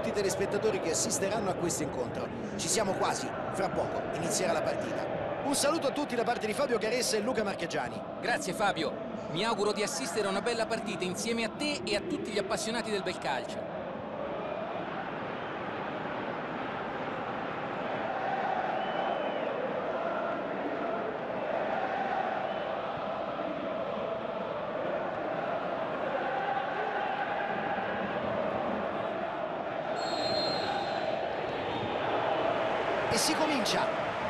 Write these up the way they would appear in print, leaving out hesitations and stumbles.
tutti i telespettatori che assisteranno a questo incontro. Ci siamo quasi, fra poco inizierà la partita. Un saluto a tutti da parte di Fabio Caressa e Luca Marchegiani. Grazie Fabio, mi auguro di assistere a una bella partita insieme a te e a tutti gli appassionati del bel calcio. E si comincia.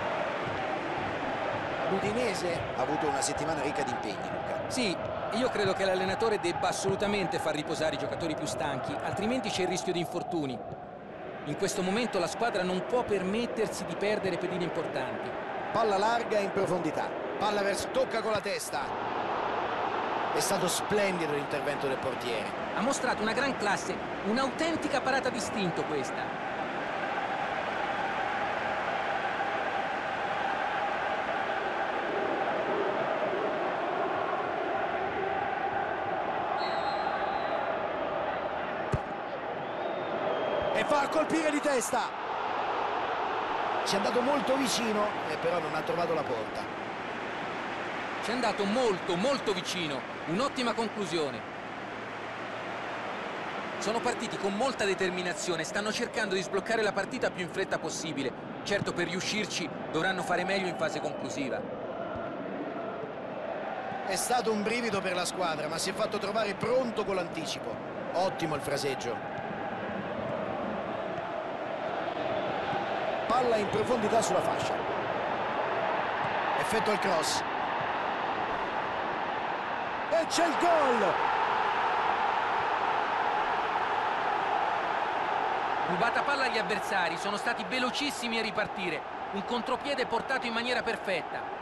L'Udinese ha avuto una settimana ricca di impegni, Luca. Sì, io credo che l'allenatore debba assolutamente far riposare i giocatori più stanchi, altrimenti c'è il rischio di infortuni. In questo momento la squadra non può permettersi di perdere pedine importanti. Palla larga in profondità. Palla verso, tocca con la testa. È stato splendido l'intervento del portiere. Ha mostrato una gran classe, un'autentica parata d'istinto questa. E fa a colpire di testa. Ci è andato molto vicino e però non ha trovato la porta. Ci è andato molto vicino, un'ottima conclusione. Sono partiti con molta determinazione, stanno cercando di sbloccare la partita più in fretta possibile. Certo, per riuscirci dovranno fare meglio in fase conclusiva. È stato un brivido per la squadra, ma si è fatto trovare pronto con l'anticipo. Ottimo il fraseggio. Palla in profondità sulla fascia. Effettua il cross. E c'è il gol! Rubata palla agli avversari, sono stati velocissimi a ripartire. Un contropiede portato in maniera perfetta.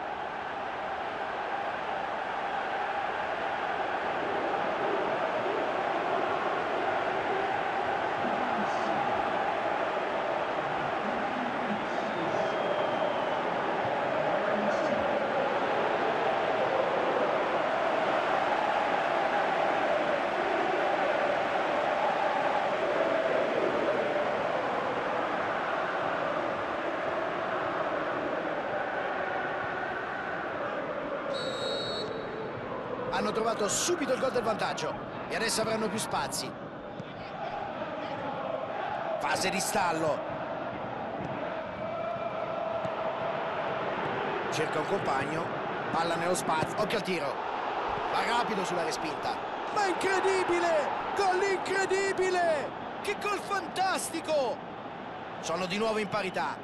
Hanno trovato subito il gol del vantaggio e adesso avranno più spazi. Fase di stallo. Cerca un compagno. Palla nello spazio. Occhio al tiro. Va rapido sulla respinta. Ma incredibile! Gol incredibile! Che gol fantastico! Sono di nuovo in parità.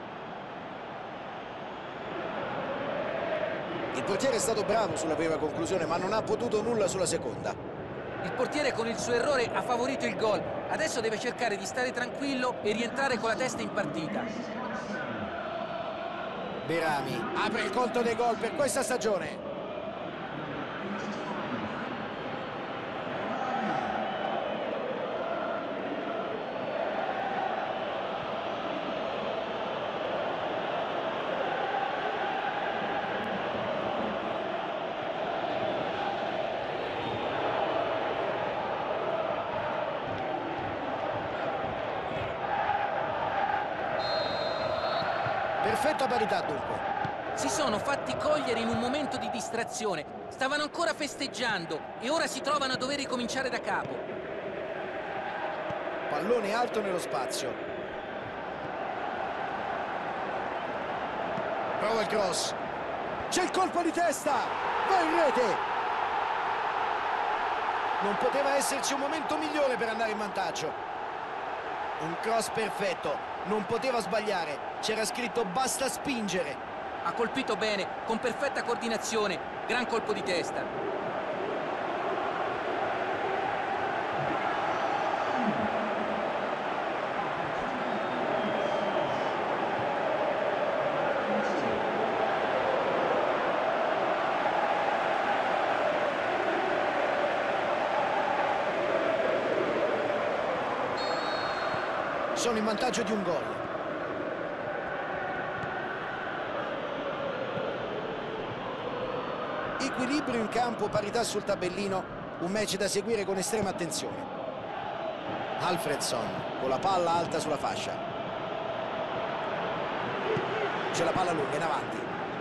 Il portiere è stato bravo sulla prima conclusione, ma non ha potuto nulla sulla seconda. Il portiere con il suo errore ha favorito il gol. Adesso deve cercare di stare tranquillo e rientrare con la testa in partita. Berami apre il conto dei gol per questa stagione. Perfetta parità dunque. Si sono fatti cogliere in un momento di distrazione. Stavano ancora festeggiando e ora si trovano a dover ricominciare da capo. Pallone alto nello spazio. Prova il cross. C'è il colpo di testa. Va in rete. Non poteva esserci un momento migliore per andare in vantaggio. Un cross perfetto. Non poteva sbagliare. C'era scritto basta spingere. Ha colpito bene, con perfetta coordinazione. Gran colpo di testa. Sono in vantaggio di un gol. Equilibrio in campo, parità sul tabellino, un match da seguire con estrema attenzione. Alfredson con la palla alta sulla fascia. C'è la palla lunga in avanti.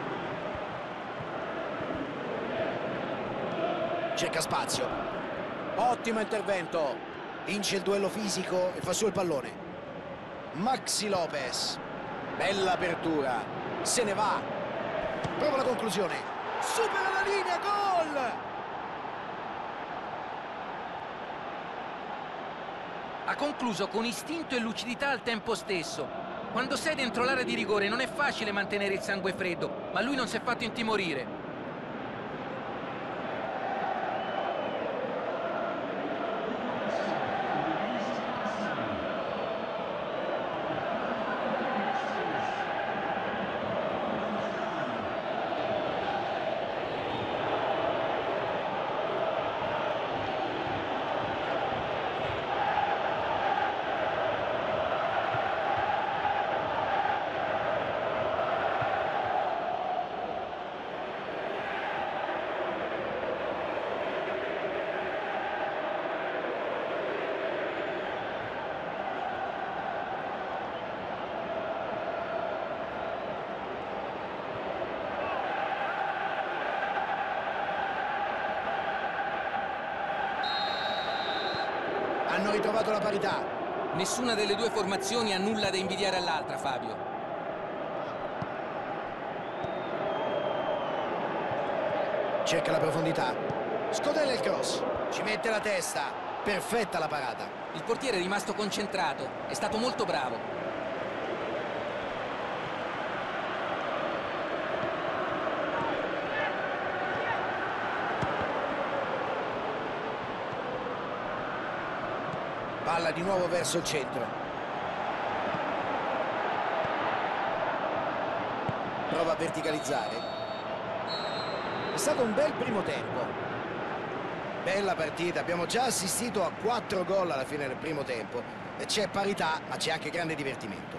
Cerca spazio. Ottimo intervento. Vince il duello fisico e fa su il pallone. Maxi Lopez. Bella apertura. Se ne va. Prova la conclusione. Supera la linea, gol! Ha concluso con istinto e lucidità al tempo stesso. Quando sei dentro l'area di rigore non è facile mantenere il sangue freddo, ma lui non si è fatto intimorire. Hanno ritrovato la parità. Nessuna delle due formazioni ha nulla da invidiare all'altra, Fabio. Cerca la profondità. Scodella il cross. Ci mette la testa. Perfetta la parata. Il portiere è rimasto concentrato, è stato molto bravo. Palla di nuovo verso il centro. Prova a verticalizzare. È stato un bel primo tempo. Bella partita, abbiamo già assistito a 4 gol alla fine del primo tempo. C'è parità, ma c'è anche grande divertimento.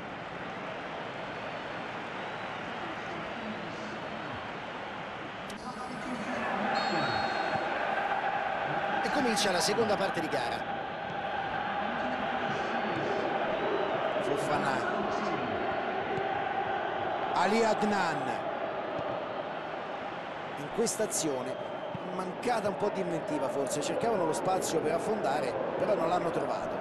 E comincia la seconda parte di gara. Fofana. Ali Adnan. In questa azione mancata un po' di inventiva, forse cercavano lo spazio per affondare, però non l'hanno trovato.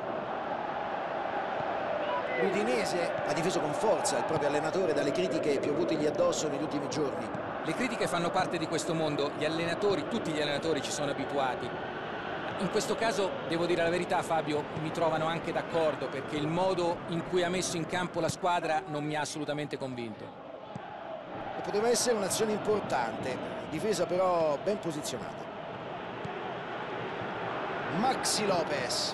L'Udinese ha difeso con forza il proprio allenatore dalle critiche piovutegli addosso negli ultimi giorni. Le critiche fanno parte di questo mondo, gli allenatori, tutti gli allenatori ci sono abituati. In questo caso, devo dire la verità, Fabio, mi trovano anche d'accordo, perché il modo in cui ha messo in campo la squadra non mi ha assolutamente convinto. E poteva essere un'azione importante, difesa però ben posizionata. Maxi Lopez.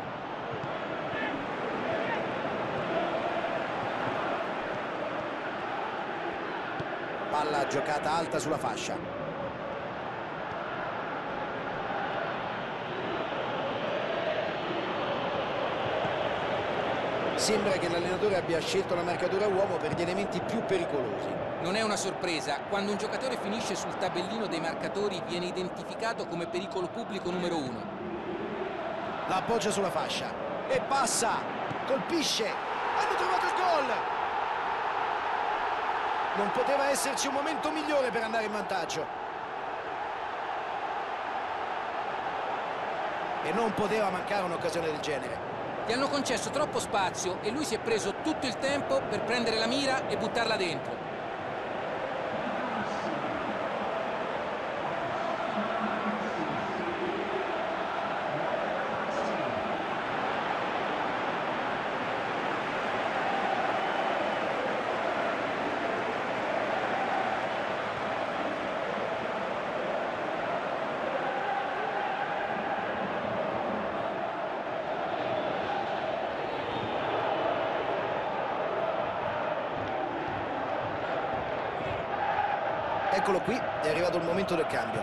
Palla giocata alta sulla fascia. Sembra che l'allenatore abbia scelto la marcatura uomo per gli elementi più pericolosi. Non è una sorpresa, quando un giocatore finisce sul tabellino dei marcatori viene identificato come pericolo pubblico numero 1. La appoggia sulla fascia e passa, colpisce, hanno trovato il gol! Non poteva esserci un momento migliore per andare in vantaggio. E non poteva mancare un'occasione del genere. Gli hanno concesso troppo spazio e lui si è preso tutto il tempo per prendere la mira e buttarla dentro. Eccolo qui, è arrivato il momento del cambio.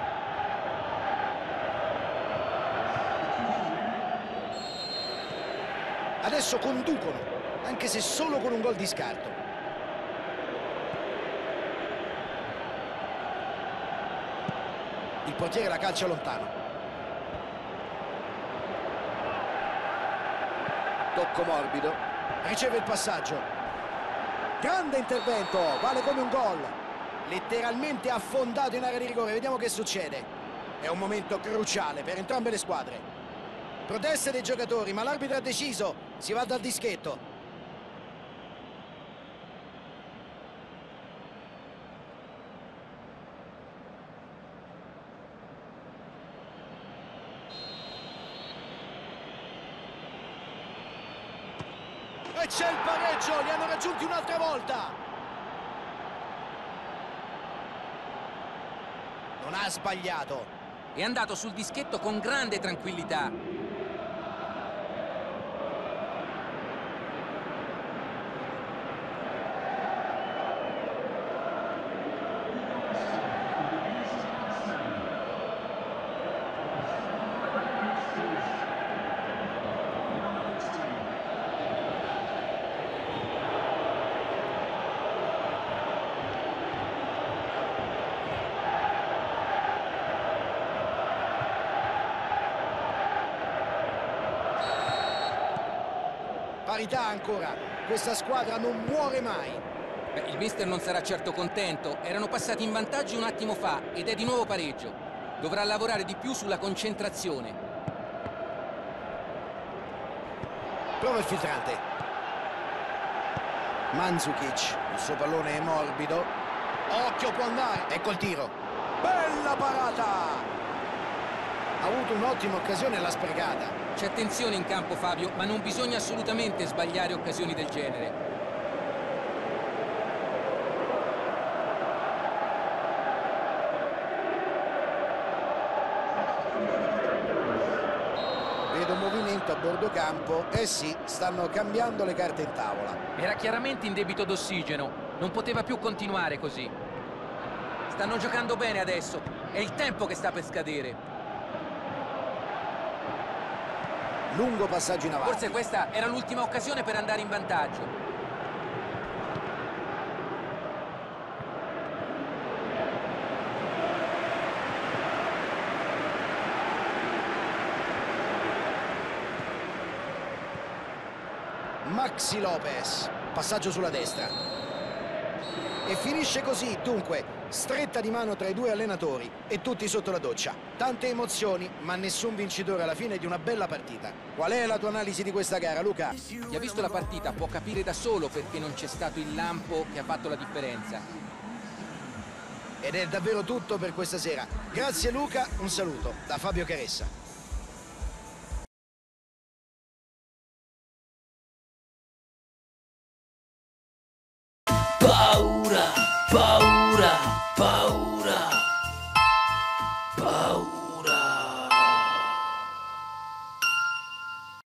Adesso conducono, anche se solo con un gol di scarto. Il portiere la calcia lontano. Tocco morbido, riceve il passaggio. Grande intervento, vale come un gol. Letteralmente affondato in area di rigore, vediamo che succede. È un momento cruciale per entrambe le squadre. Proteste dei giocatori, ma l'arbitro ha deciso, si va dal dischetto. E c'è il pareggio, li hanno raggiunti un'altra volta. Non ha sbagliato. È andato sul dischetto con grande tranquillità. Parità ancora, questa squadra non muore mai. Il mister non sarà certo contento, erano passati in vantaggio un attimo fa ed è di nuovo pareggio. Dovrà lavorare di più sulla concentrazione. Prova il filtrante. Mandzukic, il suo pallone è morbido. Occhio, può andare, ecco il tiro. Bella parata! Ha avuto un'ottima occasione e l'ha sprecata. C'è tensione in campo, Fabio, ma non bisogna assolutamente sbagliare occasioni del genere. Vedo movimento a bordo campo. Eh sì, stanno cambiando le carte in tavola. Era chiaramente in debito d'ossigeno, non poteva più continuare così. Stanno giocando bene adesso, è il tempo che sta per scadere. Lungo passaggio in avanti. Forse questa era l'ultima occasione per andare in vantaggio. Maxi Lopez, passaggio sulla destra. E finisce così, dunque, stretta di mano tra i due allenatori e tutti sotto la doccia. Tante emozioni, ma nessun vincitore alla fine di una bella partita. Qual è la tua analisi di questa gara, Luca? Chi ha visto la partita può capire da solo perché non c'è stato il lampo che ha fatto la differenza. Ed è davvero tutto per questa sera. Grazie Luca, un saluto da Fabio Caressa.